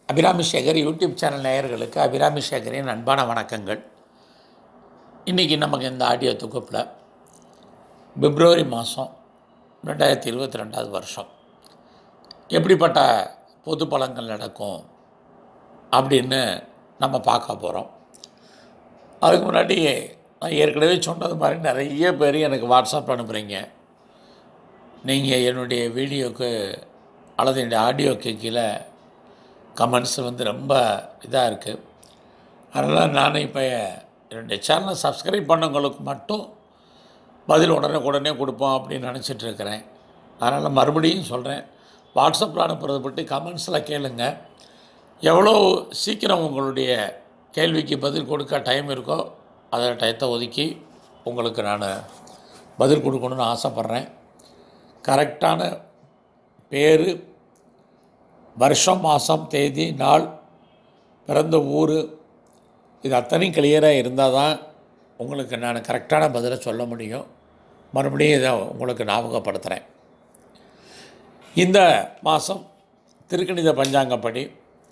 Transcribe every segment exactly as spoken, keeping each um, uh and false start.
Abirami Sekar YouTube channel நேயர்களுக்கு அபிராமி சேகரின் அன்பான வணக்கங்கள். இன்றைக்கி நமக்கு இந்த ஆடியோ தொகுப்பில் பிப்ரவரி மாதம் ரெண்டாயிரத்தி இருபத்தி ரெண்டாவது வருஷம் எப்படிப்பட்ட பொது பலன்கள் நடக்கும் அப்படின்னு நம்ம பார்க்க போகிறோம். அதுக்கு முன்னாடி நான் ஏற்கனவே சொன்னது மாதிரி நிறைய பேர் எனக்கு வாட்ஸ்அப் அனுப்புகிறீங்க. நீங்கள் என்னுடைய வீடியோவுக்கு அல்லது என்னுடைய ஆடியோக்கு கீழே கமெண்ட்ஸ் வந்து ரொம்ப இதாக இருக்குது. அதனால் நான் இப்போ என்னுடைய சேனலை சப்ஸ்கிரைப் பண்ணவங்களுக்கு மட்டும் பதில் உடனே உடனே கொடுப்போம் அப்படின்னு நினச்சிட்ருக்கிறேன். அதனால் மறுபடியும் சொல்கிறேன், வாட்ஸ்அப்பில் அனுப்புறதை பற்றி கமெண்ட்ஸில் கேளுங்க. எவ்வளோ சீக்கிரம் உங்களுடைய கேள்விக்கு பதில் கொடுக்க டைம் இருக்கோ அதை டயத்தை ஒதுக்கி உங்களுக்கு நான் பதில் கொடுக்கணுன்னு ஆசைப்பட்றேன். கரெக்டான பேர், வருஷம், மாதம், தேதி, நாள், பிறந்த ஊர், இது அத்தனையும் கிளியராக இருந்தால் தான் உங்களுக்கு நான் கரெக்டான பதிலை சொல்ல முடியும். மறுபடியும் இதை உங்களுக்கு ஞாபகப்படுத்துகிறேன். இந்த மாதம் திருக்கணித பஞ்சாங்கப்படி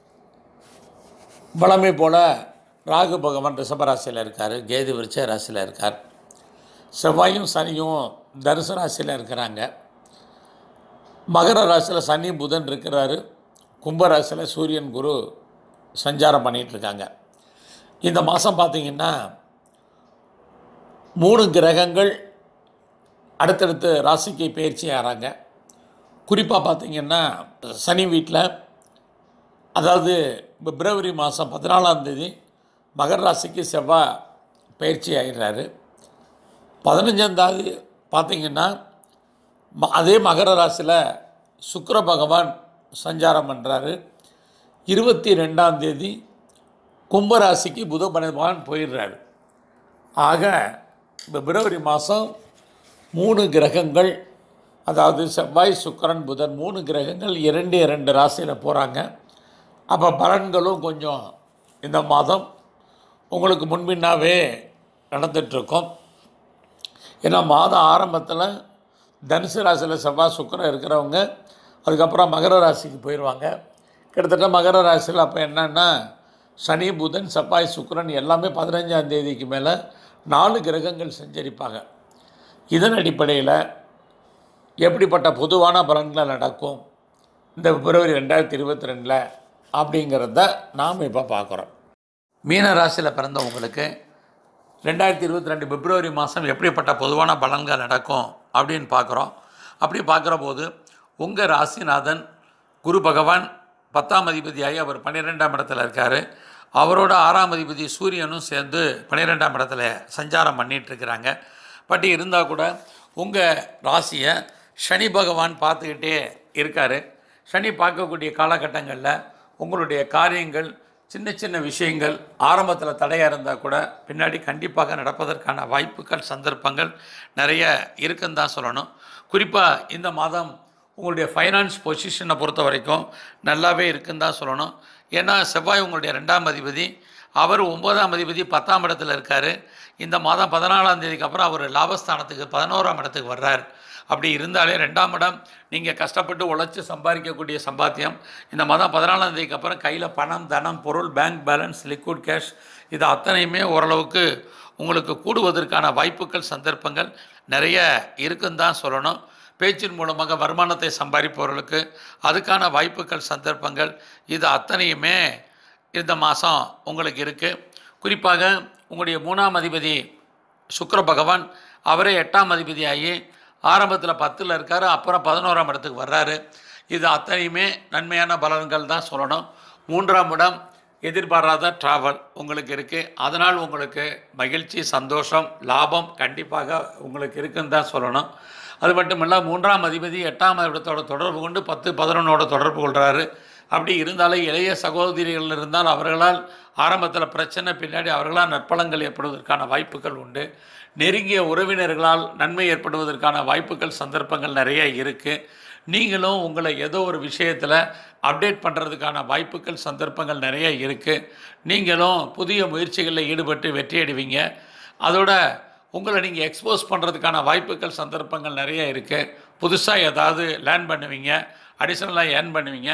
வழமை போல் ராகு பகவான் ரிஷபராசியில் இருக்கார், கேது விருச்சிக ராசியில் இருக்கார், செவ்வாயும் சனியும் தனுசு ராசியில் இருக்கிறாங்க, மகர ராசியில் சனி புதன் இருக்கிறாரு, கும்பராசியில் சூரியன் குரு சஞ்சாரம் பண்ணிகிட்ருக்காங்க. இந்த மாதம் பார்த்திங்கன்னா மூணு கிரகங்கள் அடுத்தடுத்து ராசிக்கு பயிற்சி ஆகிறாங்க. குறிப்பாக பார்த்திங்கன்னா சனி வீட்டில், அதாவது பிப்ரவரி மாதம் பதினாலாம் தேதி மகர ராசிக்கு செவ்வாய் பயிற்சி ஆகிடுறாரு. பதினஞ்சாம் தேதி பார்த்திங்கன்னா அதே மகர ராசியில் சுக்கிர பகவான் சஞ்சாரம் பண்ணுறாரு. இருபத்தி ரெண்டாம் தேதி கும்பராசிக்கு புத பகவான் போயிடுறாரு. ஆக பிப்ரவரி மாதம் மூணு கிரகங்கள், அதாவது செவ்வாய் சுக்கிரன் புதன் மூணு கிரகங்கள் இரண்டு இரண்டு ராசியில் போகிறாங்க. அப்போ பலன்களும் கொஞ்சம் இந்த மாதம் உங்களுக்கு முன்பின்னாவே நடந்துகிட்ருக்கோம். ஏன்னா மாதம் ஆரம்பத்தில் தனுசு ராசியில் செவ்வாய் சுக்கிரன் இருக்கிறவங்க அதுக்கப்புறம் மகர ராசிக்கு போயிடுவாங்க. கிட்டத்தட்ட மகர ராசியில் அப்போ என்னென்னா சனி புதன் செவ்வாய் சுக்கிரன் எல்லாமே பதினஞ்சாம் தேதிக்கு மேலே நாலு கிரகங்கள் சஞ்சரிப்பாங்க. இதன் அடிப்படையில் எப்படிப்பட்ட பொதுவான பலன்கள் நடக்கும் இந்த பிப்ரவரி ரெண்டாயிரத்தி இருபத்தி ரெண்டில் அப்படிங்கிறத நாம் இப்போ பார்க்குறோம். மீன ராசியில் பிறந்தவங்களுக்கு ரெண்டாயிரத்தி இருபத்தி ரெண்டு பிப்ரவரி மாதம் எப்படிப்பட்ட பொதுவான பலன்கள் நடக்கும் அப்படின்னு பார்க்குறோம். அப்படி பார்க்குற போது உங்கள் ராசிநாதன் குரு பகவான் பத்தாம் அதிபதியாகி அவர் பன்னிரெண்டாம் இடத்துல இருக்கார். அவரோட ஆறாம் அதிபதி சூரியனும் சேர்ந்து பன்னிரெண்டாம் இடத்துல சஞ்சாரம் பண்ணிகிட்ருக்கிறாங்க. பட் இருந்தால் கூட உங்கள் ராசியை சனி பகவான் பார்த்துக்கிட்டே இருக்கார். சனி பார்க்கக்கூடிய காலகட்டங்களில் உங்களுடைய காரியங்கள், சின்ன சின்ன விஷயங்கள் ஆரம்பத்தில் தடையாக இருந்தால் கூட பின்னாடி கண்டிப்பாக நடப்பதற்கான வாய்ப்புகள், சந்தர்ப்பங்கள் நிறைய இருக்குன்னு தான் சொல்லணும். குறிப்பாக இந்த மாதம் உங்களுடைய ஃபைனான்ஸ் பொசிஷனை பொறுத்த வரைக்கும் நல்லாவே இருக்குன்னு தான் சொல்லணும். ஏன்னா செவ்வாய் உங்களுடைய ரெண்டாம் அதிபதி, அவர் ஒன்பதாம் அதிபதி பத்தாம் இடத்துல இருக்கார். இந்த மாதம் பதினாலாம் தேதிக்கு அப்புறம் அவர் லாபஸ்தானத்துக்கு பதினோராம் இடத்துக்கு வர்றார். அப்படி இருந்தாலே ரெண்டாம் இடம் நீங்கள் கஷ்டப்பட்டு உழைச்சி சம்பாதிக்கக்கூடிய சம்பாத்தியம் இந்த மாதம் பதினாலாம் தேதிக்கு அப்புறம் கையில் பணம், தனம், பொருள், பேங்க் பேலன்ஸ், லிக்விட் கேஷ் இது அத்தனையுமே ஓரளவுக்கு உங்களுக்கு கூடுவதற்கான வாய்ப்புகள், சந்தர்ப்பங்கள் நிறைய இருக்குன்னு தான் சொல்லணும். பேச்சின் மூலமாக வருமானத்தை சம்பாதிப்பவர்களுக்கு அதுக்கான வாய்ப்புகள், சந்தர்ப்பங்கள் இது அத்தனையுமே இந்த மாதம் உங்களுக்கு இருக்குது. குறிப்பாக உங்களுடைய மூணாம் அதிபதி சுக்கிர பகவான் அவரே எட்டாம் அதிபதியாகி ஆரம்பத்தில் பத்தில் இருக்கார், அப்புறம் பதினோராம் இடத்துக்கு வர்றாரு. இது அத்தனையுமே நன்மையான பலன்கள் தான் சொல்லணும். மூன்றாம் இடம் எதிர்பாராத ட்ராவல் உங்களுக்கு இருக்குது. அதனால் உங்களுக்கு மகிழ்ச்சி, சந்தோஷம், லாபம் கண்டிப்பாக உங்களுக்கு இருக்குன்னு தான் சொல்லணும். அது மட்டும் இல்லை, மூன்றாம் அதிபதி எட்டாம் இடத்தோட தொடர்பு கொண்டு பத்து பதினொன்னோட தொடர்பு கொள்கிறாரு. அப்படி இருந்தாலும் இளைய சகோதரிகள் இருந்தால் அவர்களால் ஆரம்பத்தில் பிரச்சனை, பின்னாடி அவர்களால் நற்பலங்கள் ஏற்படுவதற்கான வாய்ப்புகள் உண்டு. நெருங்கிய உறவினர்களால் நன்மை ஏற்படுவதற்கான வாய்ப்புகள், சந்தர்ப்பங்கள் நிறைய இருக்குது. நீங்களும் உங்களை ஏதோ ஒரு விஷயத்தில் அப்டேட் பண்ணுறதுக்கான வாய்ப்புகள், சந்தர்ப்பங்கள் நிறைய இருக்குது. நீங்களும் புதிய முயற்சிகளில் ஈடுபட்டு வெற்றி அடைவீங்க. அதோட உங்களை நீங்கள் எக்ஸ்போஸ் பண்ணுறதுக்கான வாய்ப்புகள், சந்தர்ப்பங்கள் நிறைய இருக்குது. புதுசாக ஏதாவது லேர்ன் பண்ணுவீங்க, அடிஷ்னலாக ஏர்ன் பண்ணுவீங்க.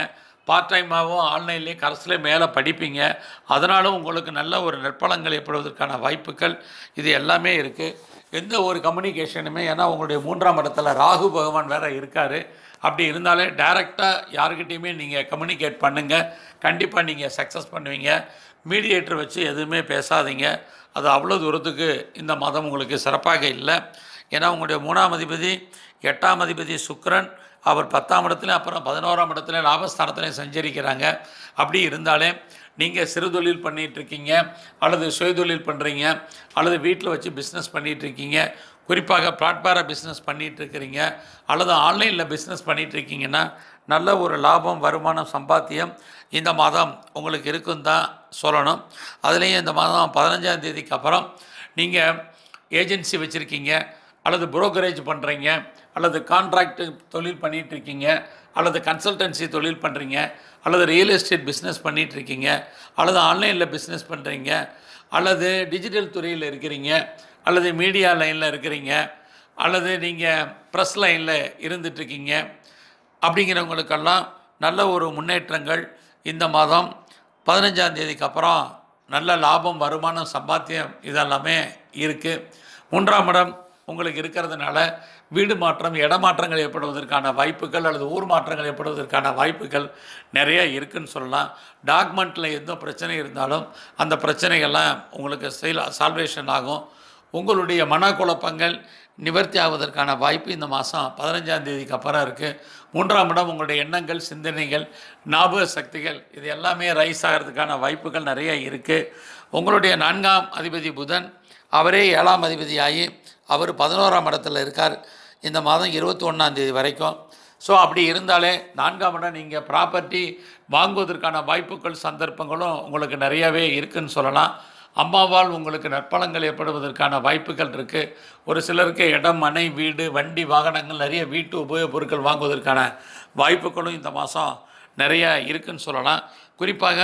பார்ட் டைமாகவும் ஆன்லைன்லேயும் கரஸ்லேயே மேலே படிப்பீங்க. அதனாலும் உங்களுக்கு நல்ல ஒரு நற்பலங்கள் ஏற்படுவதற்கான வாய்ப்புகள் இது எல்லாமே இருக்குது. எந்த ஒரு கம்யூனிகேஷனுமே, ஏன்னா உங்களுடைய மூன்றாம் இடத்துல ராகு பகவான் வேறு இருக்கார். அப்படி இருந்தாலே டைரெக்டாக யாருக்கிட்டையுமே நீங்கள் கம்யூனிகேட் பண்ணுங்கள், கண்டிப்பாக நீங்கள் சக்ஸஸ் பண்ணுவீங்க. மீடியேட்டர் வச்சு எதுவுமே பேசாதீங்க, அது அவ்வளோ தூரத்துக்கு இந்த மாதம் உங்களுக்கு சிறப்பாக இல்லை. ஏன்னா உங்களுடைய மூணாம் அதிபதி எட்டாம் அதிபதி சுக்கிரன் அவர் பத்தாம் இடத்துல அப்புறம் பதினோராம் இடத்துல லாபஸ்தானத்தில் சஞ்சரிக்கிறாங்க. அப்படி இருந்தாலே நீங்கள் சிறு தொழில் பண்ணிகிட்ருக்கீங்க, அல்லது சுயதொழில் பண்ணுறீங்க, அல்லது வீட்டில் வச்சு பிஸ்னஸ் பண்ணிகிட்ருக்கீங்க, குறிப்பாக பிளாட்பார பிஸ்னஸ் பண்ணிகிட்ருக்கிறீங்க, அல்லது ஆன்லைனில் பிஸ்னஸ் பண்ணிகிட்ருக்கீங்கன்னா நல்ல ஒரு லாபம், வருமானம், சம்பாத்தியம் இந்த மாதம் உங்களுக்கு இருக்குன்னு தான் சொல்லணும். அதுலேயும் இந்த மாதம் பதினஞ்சாம் தேதிக்கு அப்புறம் நீங்கள் ஏஜென்சி வச்சுருக்கீங்க, அல்லது புரோக்கரேஜ் பண்ணுறீங்க, அல்லது கான்ட்ராக்டு தொழில் பண்ணிகிட்ருக்கீங்க, அல்லது கன்சல்டன்சி தொழில் பண்ணுறீங்க, அல்லது ரியல் எஸ்டேட் பிஸ்னஸ் பண்ணிகிட்ருக்கீங்க, அல்லது ஆன்லைனில் பிஸ்னஸ் பண்ணுறீங்க, அல்லது டிஜிட்டல் துறையில் இருக்கிறீங்க, அல்லது மீடியா லைனில் இருக்கிறீங்க, அல்லது நீங்கள் ப்ரெஸ் லைனில் இருந்துகிட்ருக்கீங்க, அப்படிங்கிறவங்களுக்கெல்லாம் நல்ல ஒரு முன்னேற்றங்கள் இந்த மாதம் பதினஞ்சாம் தேதிக்கு அப்புறம் நல்ல லாபம், வருமானம், சம்பாத்தியம் இதெல்லாமே இருக்குது. மூன்றாம் இடம் உங்களுக்கு இருக்கிறதுனால வீடு மாற்றம், இடமாற்றங்கள் ஏற்படுவதற்கான வாய்ப்புகள், அல்லது ஊர் மாற்றங்கள் ஏற்படுவதற்கான வாய்ப்புகள் நிறைய இருக்குதுன்னு சொல்லலாம். டாக்குமெண்ட்டில் எந்த பிரச்சனை இருந்தாலும் அந்த பிரச்சனைகள்லாம் உங்களுக்கு செயல் சால்வேஷன் ஆகும். உங்களுடைய மனக்குழப்பங்கள் நிவர்த்தி ஆவதற்கான வாய்ப்பு இந்த மாதம் பதினஞ்சாம் தேதிக்கு அப்புறம் இருக்குது. மூன்றாம் இடம் உங்களுடைய எண்ணங்கள், சிந்தனைகள், ஞாபக சக்திகள் இது எல்லாமே ரைஸ் ஆகிறதுக்கான வாய்ப்புகள் நிறைய இருக்குது. உங்களுடைய நான்காம் அதிபதி புதன் அவரே ஏழாம் அதிபதியாகி அவர் பதினோராம் இடத்துல இருக்கார் இந்த மாதம் இருபத்தி ஒன்றாந்தேதி வரைக்கும். ஸோ அப்படி இருந்தாலே நான்காம் இடம் நீங்கள் ப்ராப்பர்ட்டி வாங்குவதற்கான வாய்ப்புகள், சந்தர்ப்பங்களும் உங்களுக்கு நிறையாவே இருக்குதுன்னு சொல்லலாம். அம்மாவால் உங்களுக்கு நற்பலங்கள் ஏற்படுவதற்கான வாய்ப்புகள் இருக்குது. ஒரு சிலருக்கு இடம், மனை, வீடு, வண்டி, வாகனங்கள், நிறைய வீட்டு உபயோகப் பொருட்கள் வாங்குவதற்கான வாய்ப்புகளும் இந்த மாதம் நிறையா இருக்குதுன்னு சொல்லலாம். குறிப்பாக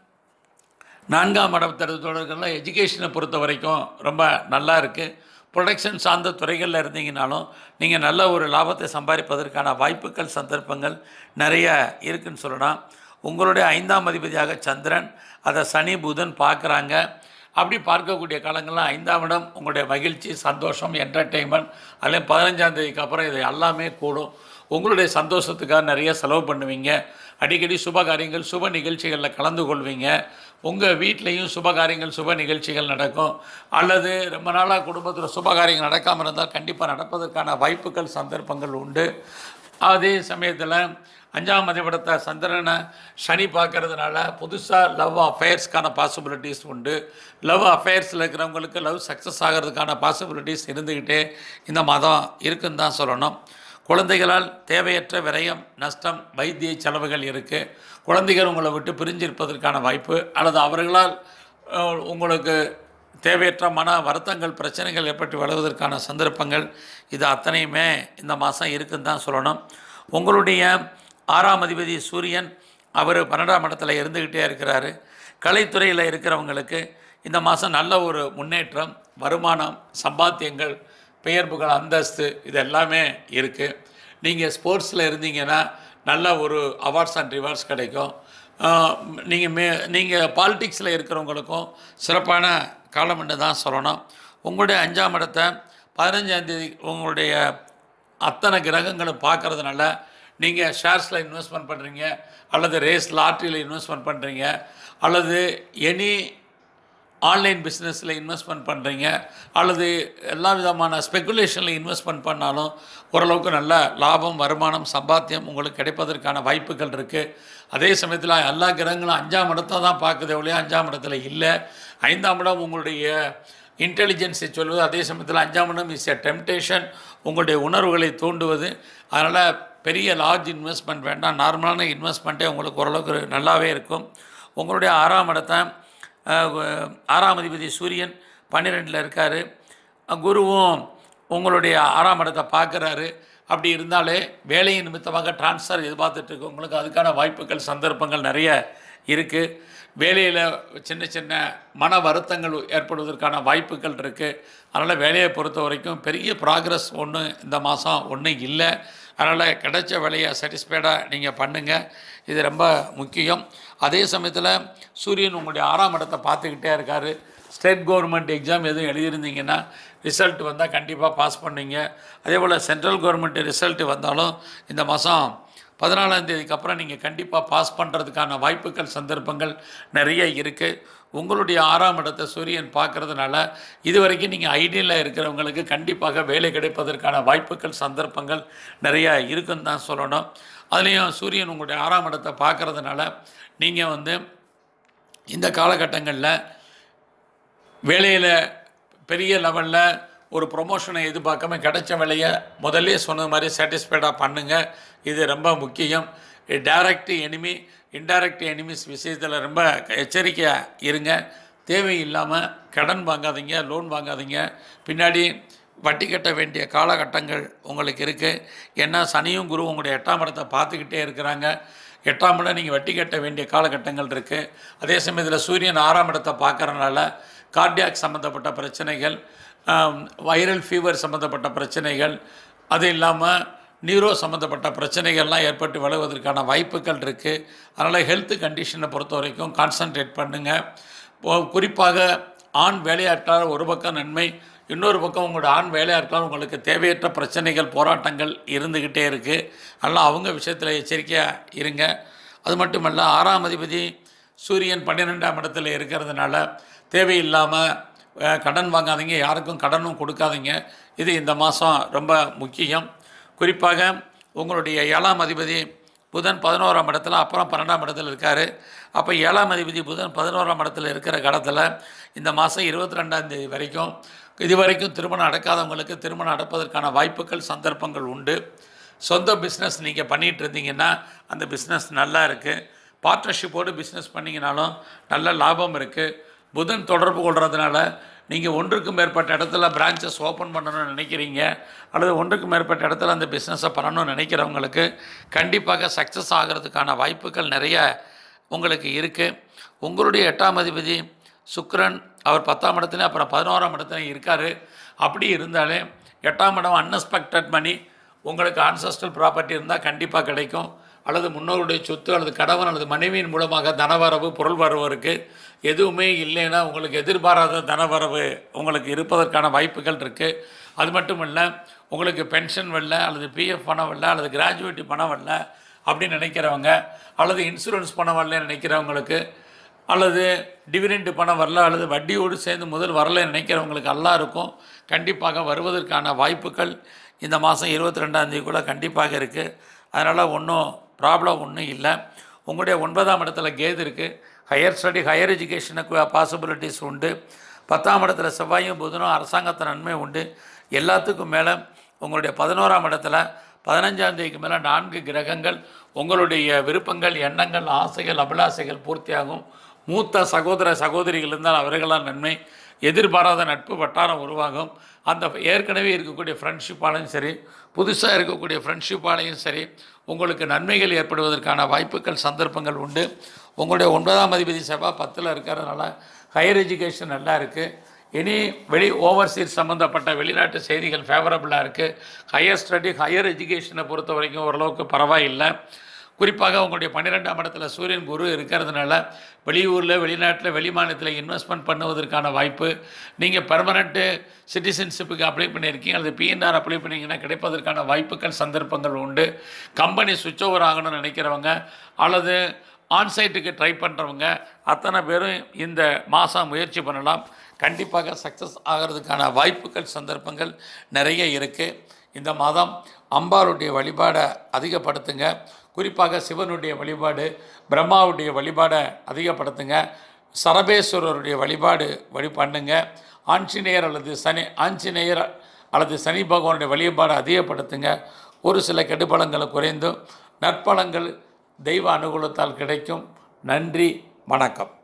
நான்காம் இடம் தொடர்களில் எஜுகேஷனை பொறுத்த வரைக்கும் ரொம்ப நல்லா இருக்குது. ப்ரொடக்ஷன் சார்ந்த துறைகளில் இருந்தீங்கனாலும் நீங்கள் நல்ல ஒரு லாபத்தை சம்பாதிப்பதற்கான வாய்ப்புகள், சந்தர்ப்பங்கள் நிறைய இருக்குதுன்னு சொல்லலாம். உங்களுடைய ஐந்தாம் அதிபதியாக சந்திரன், அதை சனி புதன் பார்க்குறாங்க. அப்படி பார்க்கக்கூடிய காலங்களில் ஐந்தாம் இடம் உங்களுடைய மகிழ்ச்சி, சந்தோஷம், என்டர்டெயின்மெண்ட், அதில் பதினஞ்சாம் தேதிக்கு அப்புறம் இது எல்லாமே கூடும். உங்களுடைய சந்தோஷத்துக்காக நிறைய செலவு பண்ணுவீங்க. அடிக்கடி சுப காரியங்கள், சுப நிகழ்ச்சிகளில் கலந்து கொள்வீங்க. உங்கள் வீட்லேயும் சுப காரியங்கள், சுப நிகழ்ச்சிகள் நடக்கும். அல்லது ரொம்ப நாளாக குடும்பத்தில் சுப காரியங்கள் நடக்காமல் இருந்தால் கண்டிப்பாக நடப்பதற்கான வாய்ப்புகள், சந்தர்ப்பங்கள் உண்டு. அதே சமயத்தில் அஞ்சாம் அதிபடத்தை சந்திரனை சனி பார்க்கறதுனால புதுசாக லவ் அஃபேர்ஸ்க்கான பாசிபிலிட்டிஸ் உண்டு. லவ் அஃபேர்ஸில் இருக்கிறவங்களுக்கு லவ் சக்ஸஸ் ஆகிறதுக்கான பாசிபிலிட்டிஸ் இருந்துக்கிட்டே இந்த மாதம் இருக்குன்னு தான் சொல்லணும். குழந்தைகளால் தேவையற்ற விரயம், நஷ்டம், வைத்திய செலவுகள் இருக்குது. குழந்தைகள் உங்களை விட்டு பிரிஞ்சிருப்பதற்கான வாய்ப்பு, அல்லது அவர்களால் உங்களுக்கு தேவையற்ற மன வருத்தங்கள், பிரச்சனைகள் ஏற்பட்டு வளர்வதற்கான சந்தர்ப்பங்கள் இது அத்தனையுமே இந்த மாதம் இருக்குன்னு தான் சொல்லணும். உங்களுடைய ஆறாம் அதிபதி சூரியன் அவர் பன்னெண்டாம் இடத்துல இருந்துக்கிட்டே இருக்கிறாரு. கலைத்துறையில் இருக்கிறவங்களுக்கு இந்த மாதம் நல்ல ஒரு முன்னேற்றம், வருமானம், சம்பாத்தியங்கள், பெயர் புகழ், அந்தஸ்து இது எல்லாமே இருக்குது. நீங்கள் ஸ்போர்ட்ஸில் இருந்தீங்கன்னா நல்ல ஒரு அவார்ட்ஸ் அண்ட் ரிவார்ட்ஸ் கிடைக்கும். நீங்கள் மே நீங்கள் பாலிட்டிக்ஸில் இருக்கிறவங்களுக்கும் சிறப்பான காலம் என்று தான் சொல்லணும். உங்களுடைய அஞ்சாம் இடத்தை பதினஞ்சாந்தேதி உங்களுடைய அத்தனை கிரகங்களும் பார்க்குறதுனால நீங்கள் ஷேர்ஸில் இன்வெஸ்ட்மெண்ட் பண்ணுறீங்க, அல்லது ரேஸ் லாட்ரியில் இன்வெஸ்ட்மெண்ட் பண்ணுறீங்க, அல்லது எனி ஆன்லைன் பிஸ்னஸில் இன்வெஸ்ட்மெண்ட் பண்ணுறீங்க, அல்லது எல்லா விதமான ஸ்பெக்குலேஷனில் இன்வெஸ்ட்மெண்ட் பண்ணாலும் ஓரளவுக்கு நல்ல லாபம், வருமானம், சம்பாத்தியம் உங்களுக்கு கிடைப்பதற்கான வாய்ப்புகள் இருக்குது. அதே சமயத்தில் எல்லா கிரகங்களும் அஞ்சாம் இடத்தை தான் பார்க்குதே ஒழிய அஞ்சாம் இடத்துல இல்லை. ஐந்தாம் இடம் உங்களுடைய இன்டெலிஜென்ஸை சொல்வது, அதே சமயத்தில் அஞ்சாம் இடம் இஸ் எ டெம்டேஷன், உங்களுடைய உணர்வுகளை தூண்டுவது. அதனால் பெரிய லார்ஜ் இன்வெஸ்ட்மெண்ட் வேண்டாம், நார்மலான இன்வெஸ்ட்மெண்ட்டே உங்களுக்கு ஓரளவுக்கு நல்லாவே இருக்கும். உங்களுடைய ஆறாம் இடத்தை ஆறாம் அதிபதி சூரியன் பன்னிரெண்டில் இருக்கார். குருவும் உங்களுடைய ஆறாம் இடத்தை பார்க்குறாரு. அப்படி இருந்தாலே வேலையின் நிமித்தமாக ட்ரான்ஸ்ஃபர் எதிர்பார்த்துட்ருக்கு உங்களுக்கு அதுக்கான வாய்ப்புகள், சந்தர்ப்பங்கள் நிறைய இருக்குது. வேலையில் சின்ன சின்ன மன வருத்தங்கள் ஏற்படுவதற்கான வாய்ப்புகள் இருக்குது. அதனால் வேலையை பொறுத்த வரைக்கும் பெரிய ப்ராக்ரஸ் ஒன்றும் இந்த மாதம் ஒன்றும் இல்லை. அதனால் கிடைச்ச வேலையை சாட்டிஸ்ஃபைடாக நீங்கள் பண்ணுங்கள். இது ரொம்ப முக்கியம். அதே சமயத்தில் சூரியன் உங்களுடைய ஆறாம் இடத்தை பார்த்துக்கிட்டே இருக்கார். ஸ்டேட் கவர்மெண்ட் எக்ஸாம் எதுவும் எழுதியிருந்தீங்கன்னா ரிசல்ட் வந்தால் கண்டிப்பாக பாஸ் பண்ணுவீங்க. அதே போல் சென்ட்ரல் கவர்மெண்ட் ரிசல்ட்டு வந்தாலும் இந்த மாதம் பதினாலாம் தேதிக்கு அப்புறம் நீங்கள் கண்டிப்பாக பாஸ் பண்ணுறதுக்கான வாய்ப்புகள் சந்தர்ப்பங்கள் நிறைய இருக்குது. உங்களுடைய ஆறாம் இடத்தை சூரியன் பார்க்குறதுனால இது வரைக்கும் நீங்கள் ஐடியில் இருக்கிறவங்களுக்கு கண்டிப்பாக வேலை கிடைப்பதற்கான வாய்ப்புகள் சந்தர்ப்பங்கள் நிறையா இருக்குன்னு தான் சொல்லணும். அதுலேயும் சூரியன் உங்களுடைய ஆறாம் இடத்தை பார்க்குறதுனால நீங்கள் வந்து இந்த காலகட்டங்களில் வேலையில் பெரிய லெவலில் ஒரு ப்ரொமோஷனை எதிர்பார்க்காம கிடைச்ச வேலையை முதல்ல சொன்ன மாதிரி சாட்டிஸ்ஃபைடாக பண்ணுங்கள். இது ரொம்ப முக்கியம். டைரக்ட் எனிமி இன்டைரக்ட் எனிமிஸ் விஷயத்தில் ரொம்ப எச்சரிக்கையாக இருங்க. தேவையில்லாமல் கடன் வாங்காதீங்க, லோன் வாங்காதீங்க. பின்னாடி வட்டி கட்ட வேண்டிய காலகட்டங்கள் உங்களுக்கு இருக்குது. ஏன்னா சனியும் குரு உங்களுடைய எட்டாம் இடத்தை பார்த்துக்கிட்டே இருக்கிறாங்க. எட்டாம் இடம் நீங்கள் வட்டி கட்ட வேண்டிய காலகட்டங்கள் இருக்குது. அதே சமயத்தில் சூரியன் ஆறாம் இடத்தை பார்க்குறதுனால கார்டியாக் சம்மந்தப்பட்ட பிரச்சனைகள், வைரல் ஃபீவர் சம்மந்தப்பட்ட பிரச்சனைகள், அது இல்லாமல் நியூரோ சம்மந்தப்பட்ட பிரச்சனைகள்லாம் ஏற்பட்டு விளைவதற்கான வாய்ப்புகள் இருக்குது. அதனால் ஹெல்த் கண்டிஷனை பொறுத்த வரைக்கும் கான்சன்ட்ரேட் பண்ணுங்கள். குறிப்பாக ஆண் வேலையாட்களால் ஒரு பக்கம் நன்மை, இன்னொரு பக்கம் உங்களோட ஆண் வேலையாட்களால் உங்களுக்கு தேவையற்ற பிரச்சனைகள் போராட்டங்கள் இருந்துக்கிட்டே இருக்குது. அதனால் அவங்க விஷயத்தில் எச்சரிக்கையாக இருங்க. அது மட்டுமல்ல, ஆறாம் அதிபதி சூரியன் பன்னிரெண்டாம் இடத்துல இருக்கிறதுனால தேவையில்லாமல் கடன் வாங்காதீங்க, யாருக்கும் கடனும் கொடுக்காதீங்க. இது இந்த மாதம் ரொம்ப முக்கியம். குறிப்பாக உங்களுடைய ஏழாம் அதிபதி புதன் பதினோராம் இடத்துல, அப்புறம் பன்னெண்டாம் இடத்துல இருக்கார். அப்போ ஏழாம் அதிபதி புதன் பதினோராம் இடத்துல இருக்கிற காலத்தில் இந்த மாதம் இருபத்தி ரெண்டாம் தேதி வரைக்கும் இது வரைக்கும் திருமணம் நடக்காதவங்களுக்கு திருமணம் நடப்பதற்கான வாய்ப்புகள் சந்தர்ப்பங்கள் உண்டு. சொந்த பிஸ்னஸ் நீங்கள் பண்ணிகிட்டு இருந்தீங்கன்னா அந்த பிஸ்னஸ் நல்லா இருக்குது. பார்ட்னர்ஷிப்போடு பிஸ்னஸ் பண்ணிங்கனாலும் நல்ல லாபம் இருக்குது. புதன் தொடர்பு கொள்கிறதுனால நீங்கள் ஒன்றுக்கும் மேற்பட்ட இடத்துல பிரான்ச்சஸ் ஓப்பன் பண்ணணும்னு நினைக்கிறீங்க, அல்லது ஒன்றுக்கும் மேற்பட்ட இடத்துல அந்த பிஸ்னஸை பண்ணணும்னு நினைக்கிறவங்களுக்கு கண்டிப்பாக சக்ஸஸ் ஆகிறதுக்கான வாய்ப்புகள் நிறைய உங்களுக்கு இருக்குது. உங்களுடைய எட்டாம் அதிபதி சுக்கிரன் அவர் பத்தாம் இடத்துலையும் அப்புறம் பதினோராம் இடத்துலையும் இருக்கார். அப்படி இருந்தாலே எட்டாம் இடம் அன்எக்ஸ்பெக்டட் மணி, உங்களுக்கு ஆன்சஸ்ட்ரல் ப்ராப்பர்ட்டி இருந்தால் கண்டிப்பாக கிடைக்கும். அல்லது முன்னோருடைய சொத்து அல்லது கணவன் அல்லது மனைவியின் மூலமாக தனவரவு பொருள் வரவு இருக்குது. எதுவுமே இல்லைன்னா உங்களுக்கு எதிர்பாராத தனவரவு உங்களுக்கு இருப்பதற்கான வாய்ப்புகள் இருக்குது. அது மட்டும் இல்லை, உங்களுக்கு பென்ஷன் வரல அல்லது பிஎஃப் பணம் வரல அல்லது கிராஜுவேட்டி பணம் வரல அப்படின்னு நினைக்கிறவங்க, அல்லது இன்சூரன்ஸ் பணம் வரலன்னு நினைக்கிறவங்களுக்கு, அல்லது டிவிடெண்ட் பணம் வரல அல்லது வட்டியோடு சேர்ந்து முதல் வரல நினைக்கிறவங்களுக்கு எல்லாருக்கும் கண்டிப்பாக வருவதற்கான வாய்ப்புகள் இந்த மாதம் இருபத்தி ரெண்டாந்தேதி கூட கண்டிப்பாக இருக்குது. அதனால் ஒன்றும் ப்ராப்ளம் ஒன்றும் இல்லை. உங்களுடைய ஒன்பதாம் இடத்துல கேது இருக்குது. ஹையர் ஸ்டடி ஹையர் எஜுகேஷனுக்கு பாசிபிலிட்டிஸ் உண்டு. பத்தாம் இடத்துல செவ்வாயும் புதனும் அரசாங்கத்தை நன்மை உண்டு. எல்லாத்துக்கும் மேலே உங்களுடைய பதினோராம் இடத்துல பதினஞ்சாம் தேதிக்கு மேலே நான்கு கிரகங்கள் உங்களுடைய விருப்பங்கள், எண்ணங்கள், ஆசைகள், அபிலாசைகள் பூர்த்தியாகும். மூத்த சகோதர சகோதரிகள் இருந்தால் அவர்களால் நன்மை. எதிர்பாராத நட்பு வட்டாரம் உருவாகும். அந்த ஏற்கனவே இருக்கக்கூடிய ஃப்ரெண்ட்ஷிப்பாலையும் சரி, புதுசாக இருக்கக்கூடிய ஃப்ரெண்ட்ஷிப்பாலையும் சரி உங்களுக்கு நன்மைகள் ஏற்படுவதற்கான வாய்ப்புகள் சந்தர்ப்பங்கள் உண்டு. உங்களுடைய ஒன்பதாம் அதிபதி செவ்வாய் பத்தில் இருக்கிறதுனால ஹையர் எஜுகேஷன் நல்லா இருக்குது. இனி வெளி ஓவர்சீஸ் சம்மந்தப்பட்ட வெளிநாட்டு செய்திகள் ஃபேவரபுளாக இருக்குது. ஹையர் ஸ்டடி ஹையர் எஜுகேஷனை பொறுத்த வரைக்கும் ஓரளவுக்கு பரவாயில்லை. குறிப்பாக உங்களுடைய பன்னிரெண்டாம் இடத்துல சூரியன் குரு இருக்கிறதுனால வெளியூரில் வெளிநாட்டில் வெளிமாநிலத்தில் இன்வெஸ்ட்மெண்ட் பண்ணுவதற்கான வாய்ப்பு, நீங்கள் பெர்மனண்ட்டு சிட்டிசன்ஷிப்புக்கு அப்ளை பண்ணியிருக்கீங்க அல்லது பிஎன்ஆர் அப்ளை பண்ணிங்கன்னா கிடைப்பதற்கான வாய்ப்புகள் சந்தர்ப்பங்கள் உண்டு. கம்பெனி சுவிட்ச் ஓவர் ஆகணும்னு நினைக்கிறவங்க அல்லது ஆன்சைட்டுக்கு ட்ரை பண்ணுறவங்க அத்தனை பேரும் இந்த மாதம் முயற்சி பண்ணலாம். கண்டிப்பாக சக்ஸஸ் ஆகிறதுக்கான வாய்ப்புகள் சந்தர்ப்பங்கள் நிறைய இருக்குது. இந்த மாதம் அம்பாளுடைய வழிபாடை அதிகப்படுத்துங்க. குறிப்பாக சிவனுடைய வழிபாடு, பிரம்மாவுடைய வழிபாடை அதிகப்படுத்துங்க. சரபேஸ்வரருடைய வழிபாடு வழி பண்ணுங்க. ஆஞ்சநேயர் அல்லது சனி ஆஞ்சநேயர் அல்லது சனி பகவானுடைய வழிபாடை அதிகப்படுத்துங்க. ஒரு சில கெடுபலங்களை குறைந்தும் நற்பலங்கள் தெய்வ அனுகூலத்தால் கிடைக்கும். நன்றி, வணக்கம்.